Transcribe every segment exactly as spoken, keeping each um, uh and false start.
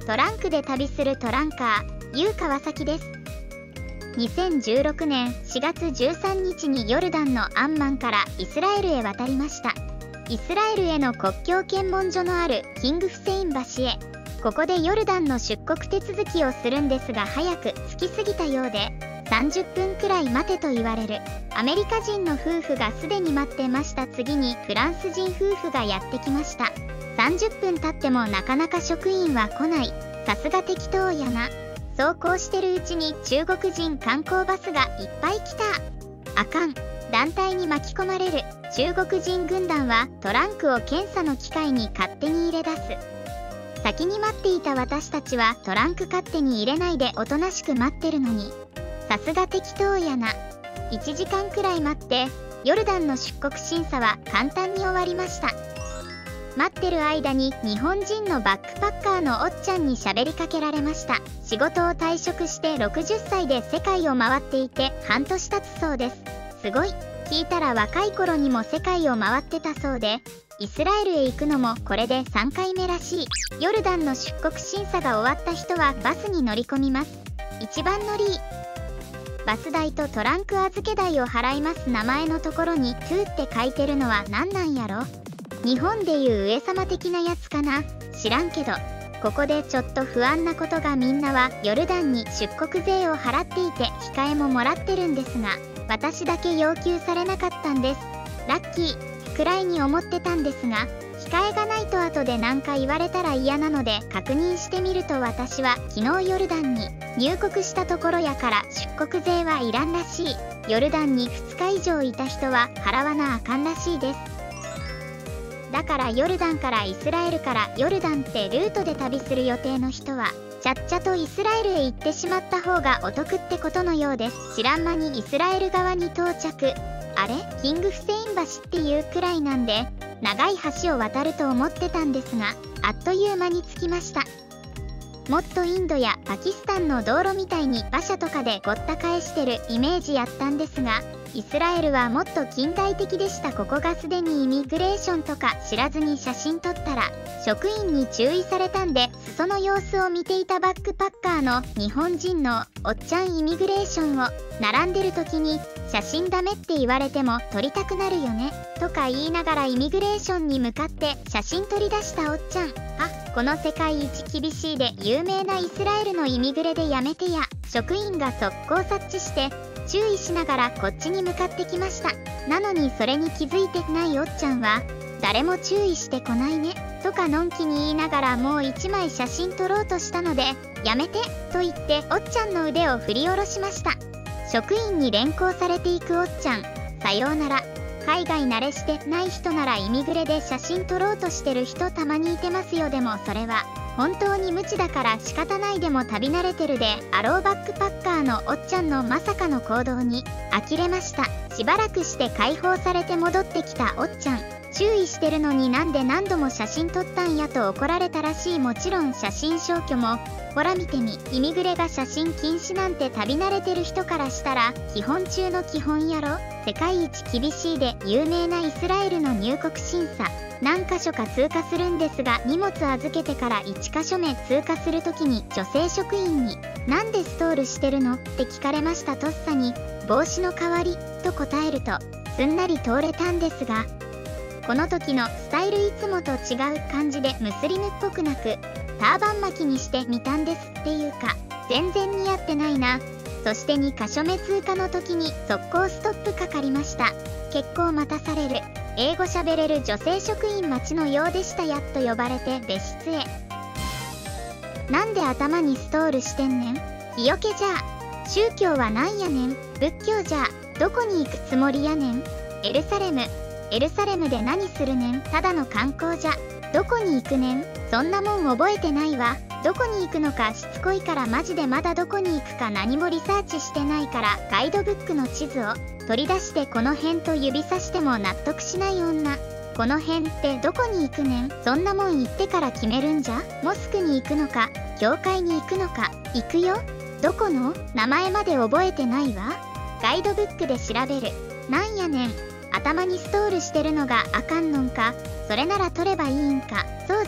トランクで旅するトランカー、ユー川崎です。にせんじゅうろくねんしがつじゅうさんにちにヨルダンのアンマンからイスラエルへ渡りました。イスラエルへの国境検問所のあるキングフセイン橋へ、ここでヨルダンの出国手続きをするんですが、早く着きすぎたようでさんじゅっぷんくらい待てと言われる。アメリカ人の夫婦がすでに待ってました。次にフランス人夫婦がやってきました。さんじゅっぷん経ってもなかなか職員は来ない。さすが適当やな。そうこうしてるうちに中国人観光バスがいっぱい来た。あかん。団体に巻き込まれる。中国人軍団はトランクを検査の機械に勝手に入れ出す。先に待っていた私たちはトランク勝手に入れないでおとなしく待ってるのに、さすが適当やな。いちじかんくらい待ってヨルダンの出国審査は簡単に終わりました。待ってる間に日本人のバックパッカーのおっちゃんに喋りかけられました。仕事を退職してろくじゅっさいで世界を回っていて半年経つそうです。すごい。聞いたら若い頃にも世界を回ってたそうで、イスラエルへ行くのもこれでさんかいめらしい。ヨルダンの出国審査が終わった人はバスに乗り込みます。一番乗り。バス代とトランク預け代を払います。名前のところにトゥーって書いてるのは何なんやろ。日本でいう上様的なやつかな。知らんけど。ここでちょっと不安なことが、みんなはヨルダンに出国税を払っていて控えももらってるんですが、私だけ要求されなかったんです。ラッキーくらいに思ってたんですが、控えがないと後で何か言われたら嫌なので確認してみると、私は昨日ヨルダンに入国したところやから出国税はいらんらしい。ヨルダンにふつかいじょういた人は払わなあかんらしいです。だからヨルダンからイスラエルからヨルダンってルートで旅する予定の人はちゃっちゃとイスラエルへ行ってしまった方がお得ってことのようです。知らん間にイスラエル側に到着。あれ、キングフセイン橋っていうくらいなんで長い橋を渡ると思ってたんですが、あっという間に着きました。もっとインドやパキスタンの道路みたいに馬車とかでごった返してるイメージやったんですが、イスラエルはもっと近代的でした。ここがすでにイミグレーションとか知らずに写真撮ったら職員に注意されたんで、裾の様子を見ていたバックパッカーの日本人のおっちゃん、イミグレーションを並んでる時に写真ダメって言われても撮りたくなるよねとか言いながらイミグレーションに向かって写真撮り出したおっちゃん。あ、この世界一厳しいで有名なイスラエルのイミグレでやめてや。職員が速攻察知して注意しながらこっちに向かってきました。なのにそれに気づいてないおっちゃんは誰も注意してこないねとかのんきに言いながらもういちまい写真撮ろうとしたので、やめてと言っておっちゃんの腕を振り下ろしました。職員に連行されていくおっちゃん。さようなら。海外慣れしてない人ならイミグレで写真撮ろうとしてる人たまにいてますよ。でもそれは本当に無知だから仕方ない。でも旅慣れてるであろうバックパッカーのおっちゃんのまさかの行動に呆れました。しばらくして解放されて戻ってきたおっちゃん。注意してるのになんで何度も写真撮ったんやと怒られたらしい。もちろん写真消去も。ほら見てみ、イミグレが写真禁止なんて旅慣れてる人からしたら基本中の基本やろ。世界一厳しいで有名なイスラエルの入国審査、何箇所か通過するんですが、荷物預けてからいちかしょめ通過するときに女性職員に「なんでストールしてるの?」って聞かれました。とっさに「帽子の代わり」と答えるとすんなり通れたんですが、この時のスタイルいつもと違う感じでムスリムっぽくなくターバン巻きにしてみたんです。っていうか全然似合ってないな。そしてにかしょめ通過の時に速攻ストップかかりました。結構待たされる。英語喋れる女性職員待ちのようでした。やっと呼ばれて別室へ。なんで頭にストールしてんねん。日よけじゃあ。宗教はなんやねん。仏教じゃあ。どこに行くつもりやねん。エルサレム。エルサレムで何するねん。ただの観光じゃ。どこに行くねん。そんなもん覚えてないわ。どこに行くのかしつこいからマジでまだどこに行くか何もリサーチしてないから、ガイドブックの地図を取り出してこの辺と指さしても納得しない女。この辺ってどこに行くねん。そんなもん行ってから決めるんじゃ。モスクに行くのか教会に行くのか。行くよ。どこの名前まで覚えてないわ。ガイドブックで調べる。なんやねん。頭にストールしてるのがあかんのんか。それなら取ればいいんか。そうじゃ。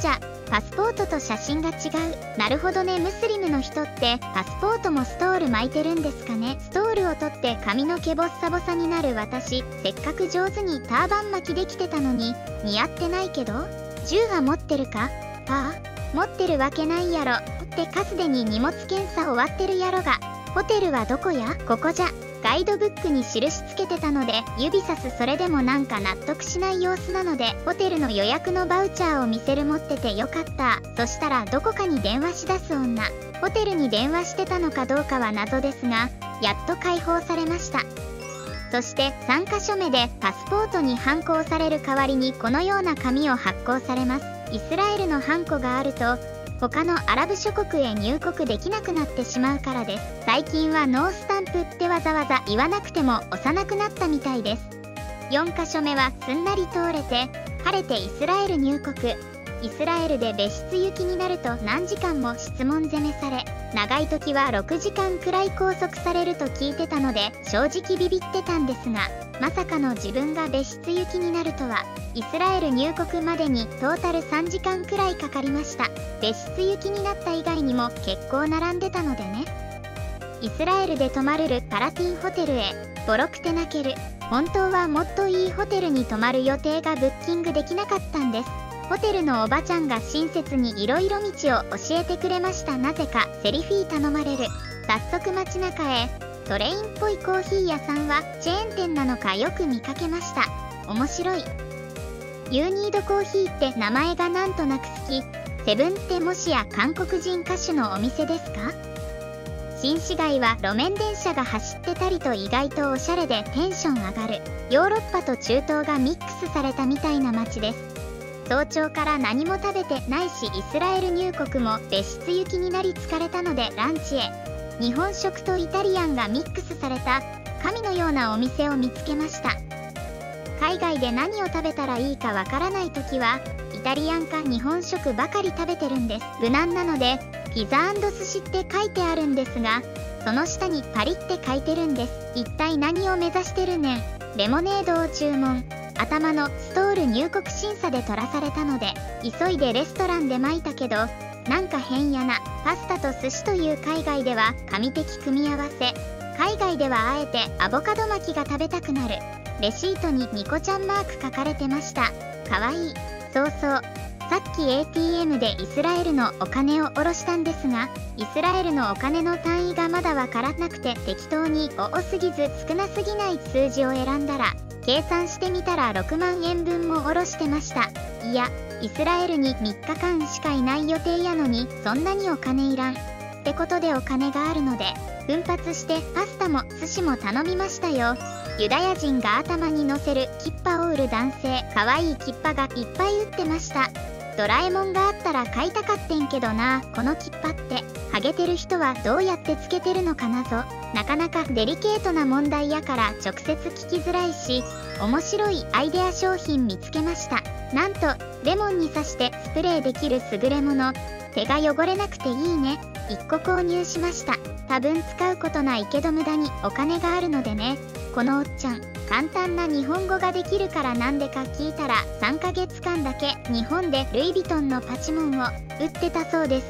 パスポートと写真が違う。なるほどね。ムスリムの人ってパスポートもストール巻いてるんですかね。ストールを取って髪の毛ボッサボサになる私、せっかく上手にターバン巻きできてたのに似合ってないけど。銃は持ってるか。ああ、持ってるわけないやろってかすでに荷物検査終わってるやろが。ホテルはどこや。ここじゃ。ガイドブックに印つけてたので指さす。それでもなんか納得しない様子なのでホテルの予約のバウチャーを見せる。持っててよかった。そしたらどこかに電話し出す女。ホテルに電話してたのかどうかは謎ですが、やっと解放されました。そしてさんかしょめでパスポートにハンコをされる代わりにこのような紙を発行されます。イスラエルのハンコがあると他のアラブ諸国へ入国できなくなってしまうからです。最近はノースタンプってわざわざ言わなくても押さなくなったみたいです。よんかしょめはすんなり通れて晴れてイスラエル入国。イスラエルで別室行きになると何時間も質問攻めされ、長い時はろくじかんくらい拘束されると聞いてたので正直ビビってたんですが、まさかの自分が別室行きになるとは。イスラエル入国までにトータルさんじかんくらいかかりました。別室行きになった以外にも結構並んでたのでね。イスラエルで泊まるル・パラティンホテルへ。ボロくて泣ける。本当はもっといいホテルに泊まる予定がブッキングできなかったんです。ホテルのおばちゃんが親切にいろいろ道を教えてくれました。なぜかセリフィー頼まれる。早速街中へ。トレインっぽいコーヒー屋さんはチェーン店なのかよく見かけました。面白い。ユーニードコーヒーって名前がなんとなく好き。セブンってもしや韓国人歌手のお店ですか。新市街は路面電車が走ってたりと意外とおしゃれでテンション上がる。ヨーロッパと中東がミックスされたみたいな街です。早朝から何も食べてないしイスラエル入国も別室行きになり疲れたのでランチへ。日本食とイタリアンがミックスされた神のようなお店を見つけました。海外で何を食べたらいいかわからない時はイタリアンか日本食ばかり食べてるんです。無難なのでピザ&寿司って書いてあるんですが、その下にパリって書いてるんです。一体何を目指してるねん。レモネードを注文。頭のストール入国審査で取らされたので急いでレストランで巻いたけどなんか変やな。パスタと寿司という海外では神的組み合わせ。海外ではあえてアボカド巻きが食べたくなる。レシートにニコちゃんマーク書かれてました。かわいい。そうそう、さっき エーティーエム でイスラエルのお金を下ろしたんですが、イスラエルのお金の単位がまだわからなくて適当に多すぎず少なすぎない数字を選んだら計算してみたらろくまんえんぶんも下ろしてました。いや、イスラエルにみっかかんしかいない予定やのにそんなにお金いらんってことでお金があるので奮発してパスタも寿司も頼みましたよ。ユダヤ人が頭に乗せるキッパを売る男性。かわいいキッパがいっぱい売ってました。ドラえもんがあったら買いたかってんけどな。このキッパってハゲてる人はどうやってつけてるのかなぞ。なかなかデリケートな問題やから直接聞きづらいし、面白いアイデア商品見つけました。なんとレモンに刺してスプレーできる優れもの。手が汚れなくていいね。いっこ購入しました。多分使うことないけど無駄にお金があるのでね。このおっちゃん簡単な日本語ができるからなんでか聞いたらさんかげつかんだけ日本でルイ・ヴィトンのパチモンを売ってたそうです。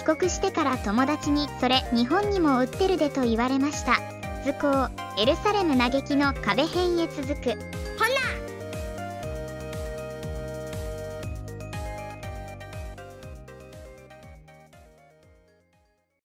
帰国してから友達にそれ日本にも売ってるでと言われました。図工エルサレム嘆きの壁編へ続く。